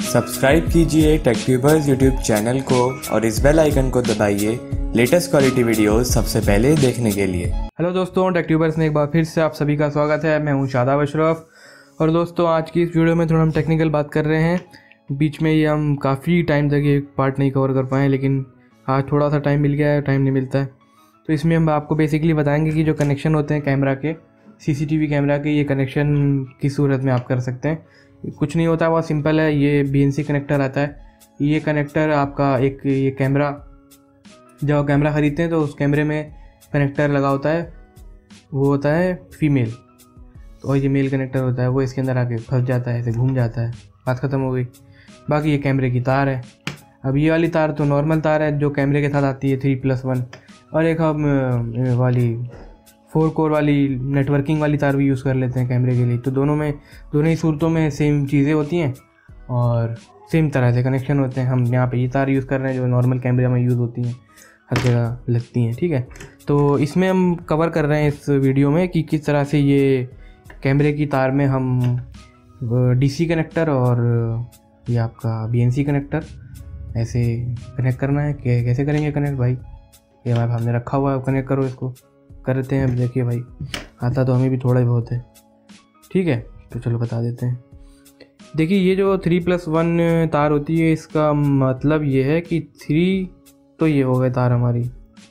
Subscribe कीजिए टेक्ट्यूबर्स YouTube channel को और इस बेल आइकन को दबाइए लेटेस्ट क्वालिटी वीडियोस सबसे पहले देखने के लिए। हेलो दोस्तों, टेक्ट्यूबर्स में एक बार फिर से आप सभी का स्वागत है। मैं हूं शादाब अशरफ और दोस्तों आज की इस वीडियो में थोड़ा हम टेक्निकल बात कर रहे हैं। बीच में ये हम काफ़ी टाइम तक ये पार्ट नहीं कवर कर पाए, लेकिन आज थोड़ा सा टाइम मिल गया है, टाइम नहीं मिलता है। तो इसमें हम आपको बेसिकली बताएंगे कि जो कनेक्शन होते हैं कैमरा के, सीसीटीवी कैमरा के, ये कनेक्शन किस सूरत में आप कर सकते हैं। कुछ नहीं होता, बहुत सिंपल है। ये BNC कनेक्टर आता है। ये कनेक्टर आपका एक ये कैमरा, जब आप कैमरा ख़रीदते हैं तो उस कैमरे में कनेक्टर लगा होता है, वो होता है फीमेल, और ये मेल कनेक्टर होता है, वो इसके अंदर आके फंस जाता है, ऐसे घूम जाता है, बात ख़त्म हो गई। बाकी ये कैमरे की तार है। अब ये वाली तार तो नॉर्मल तार है जो कैमरे के साथ आती है 3+1, और एक हम वाली 4 कोर वाली नेटवर्किंग वाली तार भी यूज़ कर लेते हैं कैमरे के लिए। तो दोनों ही सूरतों में सेम चीज़ें होती हैं और सेम तरह से कनेक्शन होते हैं। हम यहाँ पे ये तार यूज़ कर रहे हैं जो नॉर्मल कैमरे में यूज़ होती हैं, हर जगह लगती हैं, ठीक है। तो इसमें हम कवर कर रहे हैं इस वीडियो में कि किस तरह से ये कैमरे की तार में हम DC कनेक्टर और ये आपका BNC कनेक्टर ऐसे कनेक्ट करना है। कैसे करेंगे कनेक्ट भाई? ये हमारे हमने रखा हुआ है, कनेक्ट करो इसको, करते हैं। अब देखिए भाई, आता तो हमें भी थोड़ा ही बहुत है, ठीक है। तो चलो बता देते हैं। देखिए ये जो 3+1 तार होती है, इसका मतलब ये है कि 3 तो ये हो गए तार हमारी,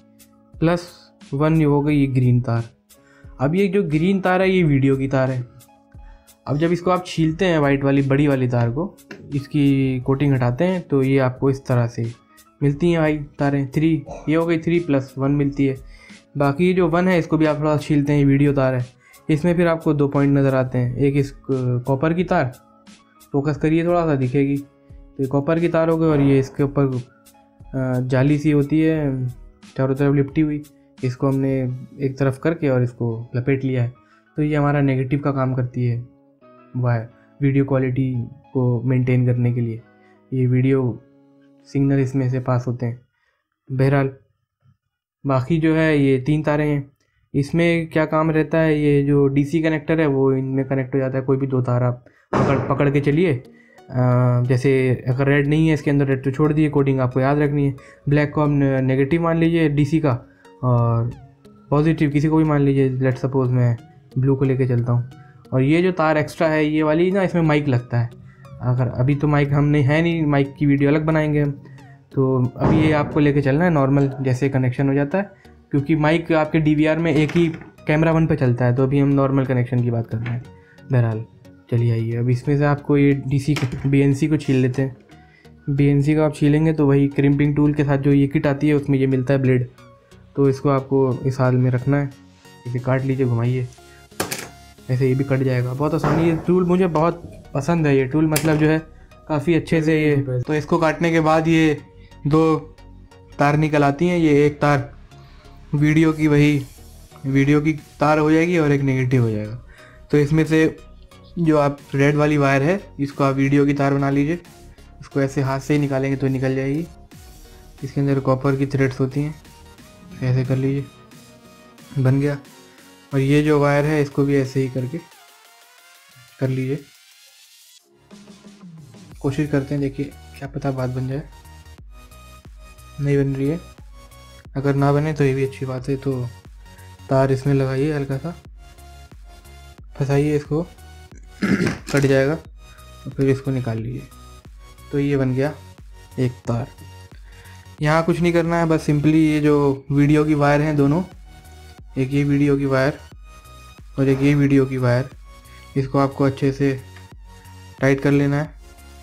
+1 ये हो गई ये ग्रीन तार। अब ये जो ग्रीन तार है ये वीडियो की तार है। अब जब इसको आप छीलते हैं वाइट वाली बड़ी वाली तार को, इसकी कोटिंग हटाते हैं, तो ये आपको इस तरह से मिलती हैं भाई तारें। 3 ये हो गई, 3+1 मिलती है। बाकी जो 1 है इसको भी आप थोड़ा छीलते हैं, ये वीडियो तार है। इसमें फिर आपको 2 पॉइंट नज़र आते हैं। एक इस कॉपर की तार, फोकस करिए थोड़ा सा दिखेगी, तो ये कॉपर की तार हो गई, और ये इसके ऊपर जाली सी होती है चारों तरफ लिपटी हुई, इसको हमने एक तरफ करके और इसको लपेट लिया है। तो ये हमारा नेगेटिव का काम करती है, वायर वीडियो क्वालिटी को मेंटेन करने के लिए। ये वीडियो सिग्नल इसमें से पास होते हैं। बहरहाल बाकी जो है ये 3 तारें हैं। इसमें क्या काम रहता है, ये जो DC कनेक्टर है वो इनमें कनेक्ट हो जाता है। कोई भी 2 तार आप पकड़ के चलिए। जैसे अगर रेड नहीं है इसके अंदर, रेड तो छोड़ दिए, कोडिंग आपको याद रखनी है। ब्लैक को हम नेगेटिव मान लीजिए DC का, और पॉजिटिव किसी को भी मान लीजिए। लेट सपोज मैं ब्लू को लेके चलता हूँ। और ये जो तार एक्स्ट्रा है ये वाली ना, इसमें माइक लगता है। अगर अभी तो माइक हमने है नहीं, माइक की वीडियो अलग बनाएंगे हम। तो अभी ये आपको लेके चलना है नॉर्मल जैसे कनेक्शन हो जाता है, क्योंकि माइक आपके DVR में एक ही कैमरा 1 पे चलता है। तो अभी हम नॉर्मल कनेक्शन की बात कर रहे हैं। बहरहाल चलिए आइए, अब इसमें से आपको ये BNC को छील लेते हैं। BNC को आप छीलेंगे तो वही क्रिम्पिंग टूल के साथ जो ये किट आती है उसमें ये मिलता है ब्लेड। तो इसको आपको इस हाल में रखना है, इसे काट लीजिए, घुमाइए, ऐसे ये भी कट जाएगा। बहुत आसानी, ये टूल मुझे बहुत पसंद है। ये टूल मतलब जो है काफ़ी अच्छे से ये, तो इसको काटने के बाद ये 2 तार निकल आती हैं। ये एक तार वीडियो की तार हो जाएगी और एक नेगेटिव हो जाएगा। तो इसमें से जो आप रेड वाली वायर है इसको आप वीडियो की तार बना लीजिए। इसको ऐसे हाथ से ही निकालेंगे तो निकल जाएगी। इसके अंदर कॉपर की थ्रेड्स होती हैं, ऐसे कर लीजिए, बन गया। और ये जो वायर है इसको भी ऐसे ही करके कर लीजिए। कोशिश करते हैं, देखिए क्या पता बात बन जाए। नहीं बन रही है, अगर ना बने तो ये भी अच्छी बात है। तो तार इसमें लगाइए, हल्का सा फंसाइए, इसको कट जाएगा, और फिर इसको निकाल लीजिए। तो ये बन गया एक तार। यहाँ कुछ नहीं करना है, बस सिंपली ये जो वीडियो की वायर हैं दोनों, एक ये वीडियो की वायर और एक ये वीडियो की वायर, इसको आपको अच्छे से टाइट कर लेना है,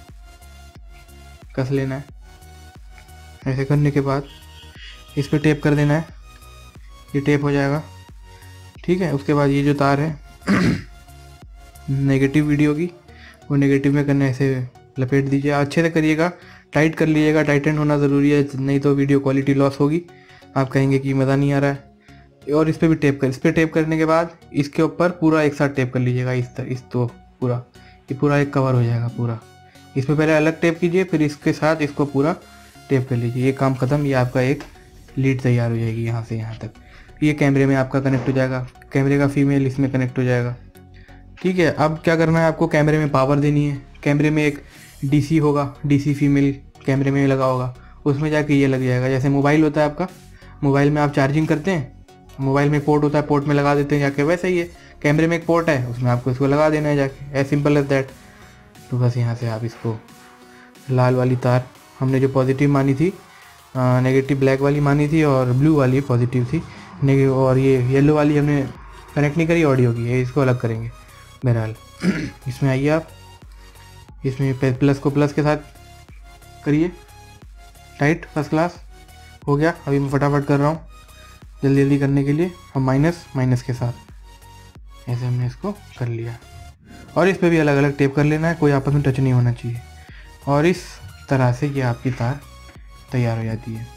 कस लेना है। ऐसे करने के बाद इस पर टेप कर देना है, ये टेप हो जाएगा, ठीक है। उसके बाद ये जो तार है नेगेटिव वीडियो की, वो नेगेटिव में करना, ऐसे लपेट दीजिए। अच्छे से करिएगा, टाइट कर लीजिएगा, टाइटन होना ज़रूरी है, नहीं तो वीडियो क्वालिटी लॉस होगी, आप कहेंगे कि मज़ा नहीं आ रहा है। और इस पर भी इस पर टेप करने के बाद इसके ऊपर पूरा एक साथ टेप कर लीजिएगा, इस तो पूरा ये पूरा एक कवर हो जाएगा पूरा। इसमें पहले अलग टेप कीजिए, फिर इसके साथ इसको पूरा टेप कर लीजिए। ये काम ख़त्म। ये आपका एक लीड तैयार हो जाएगी यहाँ से यहाँ तक। ये कैमरे में आपका कनेक्ट हो जाएगा, कैमरे का फीमेल इसमें कनेक्ट हो जाएगा, ठीक है। अब क्या करना है आपको, कैमरे में पावर देनी है। कैमरे में एक डीसी होगा, डीसी फीमेल कैमरे में लगा होगा, उसमें जाके ये लग जाएगा। जैसे मोबाइल होता है आपका, मोबाइल में आप चार्जिंग करते हैं, मोबाइल में पोर्ट होता है, पोर्ट में लगा देते हैं जाके, वैसे ही है कैमरे में एक पोर्ट है, उसमें आपको इसको लगा देना है जाके, एज सिंपल एज दैट। तो बस यहाँ से आप इसको लाल वाली तार हमने जो पॉजिटिव मानी थी, नेगेटिव ब्लैक वाली मानी थी और ब्लू वाली पॉजिटिव थी, नेगेटिव, और ये येलो वाली हमने कनेक्ट नहीं करी ऑडियो की, ये इसको अलग करेंगे। बहरहाल इसमें आइए आप, इसमें प्लस को प्लस के साथ करिए टाइट, फर्स्ट क्लास हो गया। अभी मैं फटाफट कर रहा हूँ जल्दी जल्दी करने के लिए। हम माइनस के साथ ऐसे हमने इसको कर लिया, और इस पे भी अलग अलग टेप कर लेना है, कोई आपस में टच नहीं होना चाहिए। और इस तरह से ये आपकी तार तैयार हो जाती है।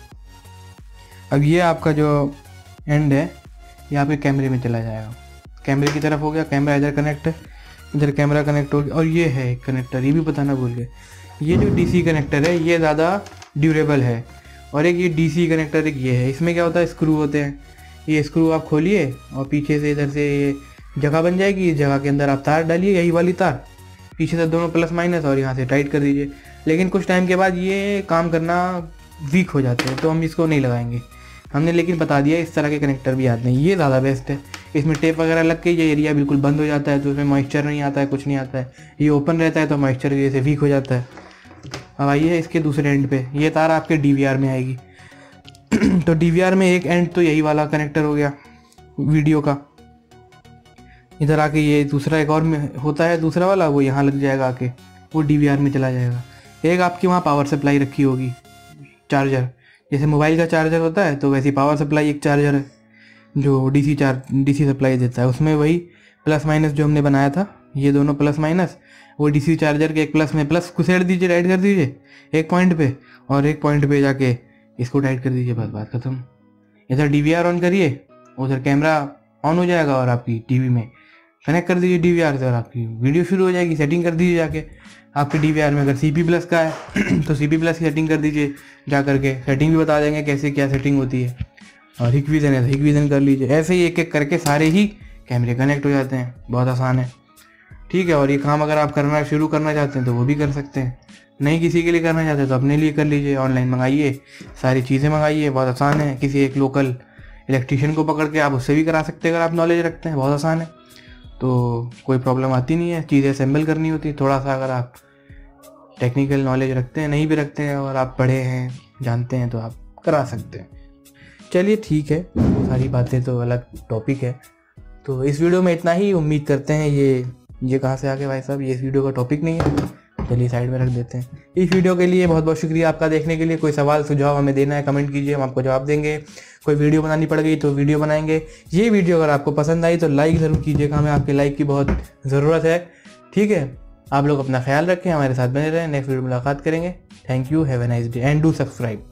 अब ये आपका जो एंड है ये आपके कैमरे में चला जाएगा, कैमरे की तरफ हो गया, कैमरा इधर कनेक्ट है, इधर कैमरा कनेक्ट हो गया। और ये है एक कनेक्टर, ये भी बताना भूल गए, ये जो डीसी कनेक्टर है ये ज़्यादा ड्यूरेबल है, और एक ये डीसी कनेक्टर एक ये है। इसमें क्या होता है, स्क्रू होते हैं, ये स्क्रू आप खोलिए और पीछे से इधर से ये जगह बन जाएगी, इस जगह के अंदर आप तार डालिए, यही वाली तार, पीछे से दोनों प्लस माइनस, और यहाँ से टाइट कर दीजिए। लेकिन कुछ टाइम के बाद ये काम करना वीक हो जाते हैं, तो हम इसको नहीं लगाएंगे हमने, लेकिन बता दिया इस तरह के कनेक्टर भी आते हैं, ये ज़्यादा बेस्ट है। इसमें टेप वगैरह लग के ये एरिया बिल्कुल बंद हो जाता है, तो उसमें मॉइस्चर नहीं आता है, कुछ नहीं आता है, ये ओपन रहता है तो मॉइस्चर की वजह से वीक हो जाता है। अब आइए इसके दूसरे एंड पे, ये तार आपके DVR में आएगी तो DVR में एक एंड तो यही वाला कनेक्टर हो गया वीडियो का, इधर आके ये दूसरा एक और में होता है दूसरा वाला, वो यहाँ लग जाएगा आके, वो DVR में चला जाएगा। एक आपकी वहाँ पावर सप्लाई रखी होगी, चार्जर, जैसे मोबाइल का चार्जर होता है तो वैसी पावर सप्लाई एक चार्जर है जो डीसी सप्लाई देता है, उसमें वही प्लस माइनस जो हमने बनाया था, ये दोनों प्लस माइनस, वो डीसी चार्जर के एक प्लस में प्लस घुसेड़ दीजिए, टाइट कर दीजिए एक पॉइंट पे, और एक पॉइंट पे जाके इसको टाइट कर दीजिए, बस बात खत्म। इधर DVR ऑन करिए, उधर कैमरा ऑन हो जाएगा, और आपकी टीवी में कनेक्ट कर दीजिए DVR से, और आपकी वीडियो शुरू हो जाएगी। सेटिंग कर दीजिए जाके आपके DVR में, अगर CP+ का है तो CP+ की सेटिंग कर दीजिए जा करके, सेटिंग भी बता देंगे कैसे क्या सेटिंग होती है। और हिकविजन है तो हिकविजन कर लीजिए। ऐसे ही एक एक करके सारे ही कैमरे कनेक्ट हो जाते हैं, बहुत आसान है, ठीक है। और ये काम अगर आप शुरू करना चाहते हैं तो वो भी कर सकते हैं, नहीं किसी के लिए करना चाहते तो अपने लिए कर लीजिए, ऑनलाइन मंगाइए, सारी चीज़ें मंगाइए, बहुत आसान है। किसी एक लोकल इलेक्ट्रीशियन को पकड़ के आप उससे भी करा सकते हैं अगर आप नॉलेज रखते हैं, बहुत आसान है, तो कोई प्रॉब्लम आती नहीं है। चीज़ें असेंबल करनी होती, थोड़ा सा अगर आप टेक्निकल नॉलेज रखते हैं, नहीं भी रखते हैं और आप पढ़े हैं, जानते हैं, तो आप करा सकते हैं। चलिए ठीक है, सारी बातें तो अलग टॉपिक है। तो इस वीडियो में इतना ही, उम्मीद करते हैं ये कहाँ से आ गए भाई साहब, ये इस वीडियो का टॉपिक नहीं है, चलिए साइड में रख देते हैं। इस वीडियो के लिए बहुत बहुत शुक्रिया आपका देखने के लिए। कोई सवाल सुझाव हमें देना है, कमेंट कीजिए, हम आपको जवाब देंगे। कोई वीडियो बनानी पड़ गई तो वीडियो बनाएंगे। ये वीडियो अगर आपको पसंद आई तो लाइक ज़रूर कीजिएगा, हमें आपके लाइक की बहुत ज़रूरत है, ठीक है। आप लोग अपना ख्याल रखें, हमारे साथ बने रहें, नेक्स्ट वीडियो में मुलाकात करेंगे। Thank you, have a nice day and do subscribe.